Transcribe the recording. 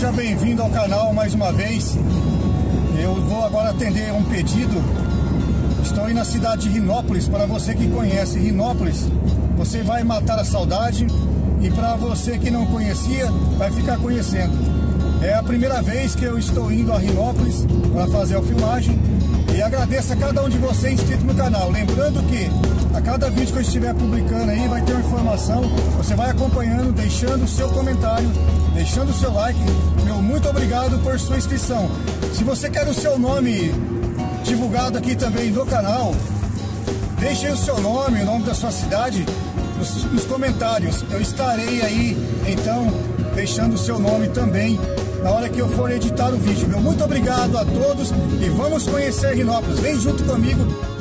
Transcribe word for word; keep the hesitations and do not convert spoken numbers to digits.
seja bem-vindo ao canal mais uma vez. Eu vou agora atender um pedido. Estou aí na cidade de Rinópolis. Para você que conhece Rinópolis, você vai matar a saudade, e para você que não conhecia, vai ficar conhecendo. É a primeira vez que eu estou indo a Rinópolis para fazer a filmagem, e agradeço a cada um de vocês inscrito no canal. Lembrando que a cada vídeo que eu estiver publicando aí vai ter uma informação. Você vai acompanhando, deixando o seu comentário, deixando o seu like. Meu muito obrigado por sua inscrição. Se você quer o seu nome divulgado aqui também no canal, deixe aí o seu nome, o nome da sua cidade nos, nos comentários. Eu estarei aí então deixando o seu nome também na hora que eu for editar o vídeo. Meu muito obrigado a todos e vamos conhecer Rinópolis. Vem junto comigo.